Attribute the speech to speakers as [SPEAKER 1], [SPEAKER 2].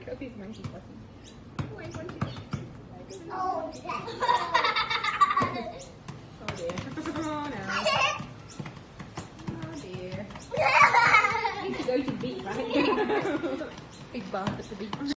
[SPEAKER 1] Hope he's monkey fluffy.
[SPEAKER 2] Oh,
[SPEAKER 1] Oh dear. Oh no. Oh dear. I need to go to the beach, right? Big bath at the beach.